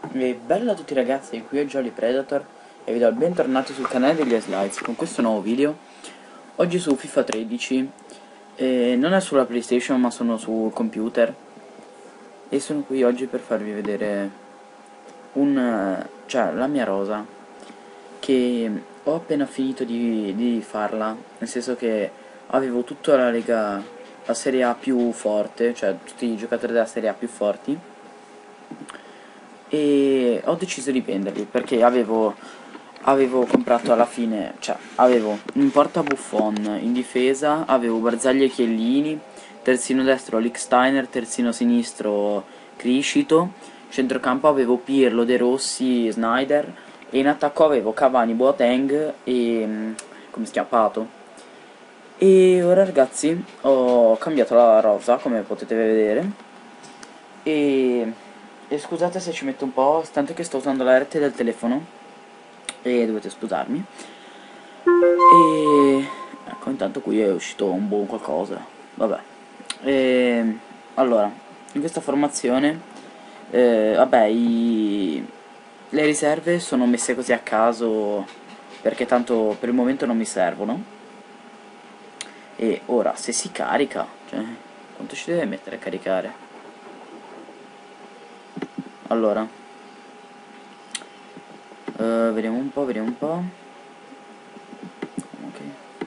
E bella a tutti ragazzi, qui è Jolly Predator e vi do il bentornato sul canale degli Slides con questo nuovo video. Oggi su FIFA 13, non è sulla PlayStation ma sono sul computer e sono qui oggi per farvi vedere la mia rosa che ho appena finito di farla, nel senso che avevo tutta la Serie A più forte, cioè tutti i giocatori della Serie A più forti, e ho deciso di venderli perché avevo comprato alla fine, cioè avevo in porta Buffon, in difesa avevo Barzagli e Chiellini, terzino destro Lichtsteiner, terzino sinistro Criscito, centrocampo avevo Pirlo, De Rossi, Snyder, e in attacco avevo Cavani, Boateng e come si chiama, Pato. E ora ragazzi ho cambiato la rosa, come potete vedere, e, e scusate se ci metto un po', tanto che sto usando la rete del telefono e dovete scusarmi. E ecco, intanto qui è uscito un buon qualcosa, vabbè. E, allora, in questa formazione, vabbè, le riserve sono messe così a caso perché tanto per il momento non mi servono. E ora, se si carica, cioè, quanto ci deve mettere a caricare? Allora, vediamo un po', vediamo un po'. Ok.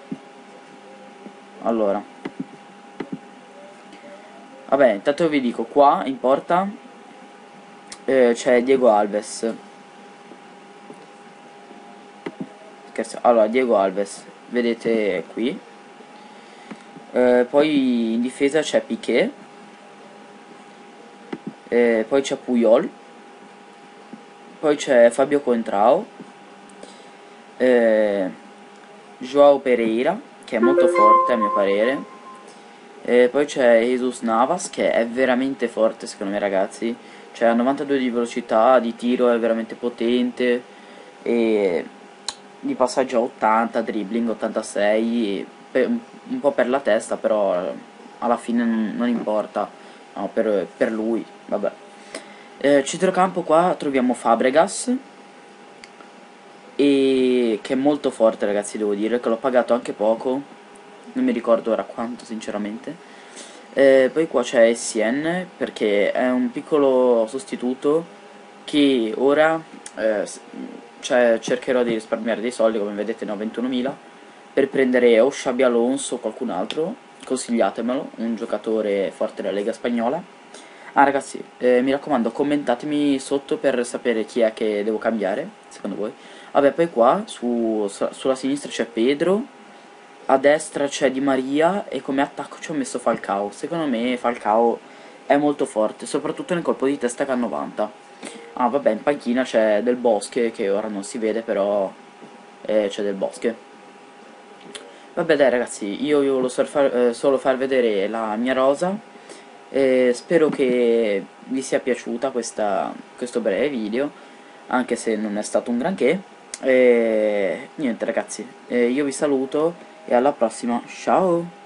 Allora, vabbè, intanto vi dico, qua in porta c'è Diego Alves. Scherzo, allora, Diego Alves, vedete qui. Poi in difesa c'è Piqué. Poi c'è Puyol. Poi c'è Fabio Contrao. Joao Pereira, che è molto forte a mio parere. Poi c'è Jesus Navas, che è veramente forte secondo me ragazzi. Cioè ha 92 di velocità, di tiro è veramente potente, e di passaggio a 80, dribbling 86, un po' per la testa, però alla fine non importa, no, per lui, vabbè. Centrocampo qua troviamo Fabregas, e che è molto forte ragazzi, devo dire, che l'ho pagato anche poco, non mi ricordo ora quanto sinceramente. Poi qua c'è Essien, perché è un piccolo sostituto che ora cioè, cercherò di risparmiare dei soldi, come vedete ne ho 21.000, per prendere o Xabi Alonso o qualcun altro, consigliatemelo, un giocatore forte della Lega Spagnola. Ah ragazzi, mi raccomando, commentatemi sotto per sapere chi è che devo cambiare, secondo voi. Vabbè, poi qua sulla sinistra c'è Pedro, a destra c'è Di Maria e come attacco ci ho messo Falcao. Secondo me Falcao è molto forte, soprattutto nel colpo di testa che ha 90. Ah vabbè, in panchina c'è Del Bosque, che ora non si vede, però c'è Del Bosque. Vabbè dai ragazzi, io volevo solo far vedere la mia rosa. Spero che vi sia piaciuta questo breve video, anche se non è stato un granché. Niente ragazzi, io vi saluto e alla prossima, ciao!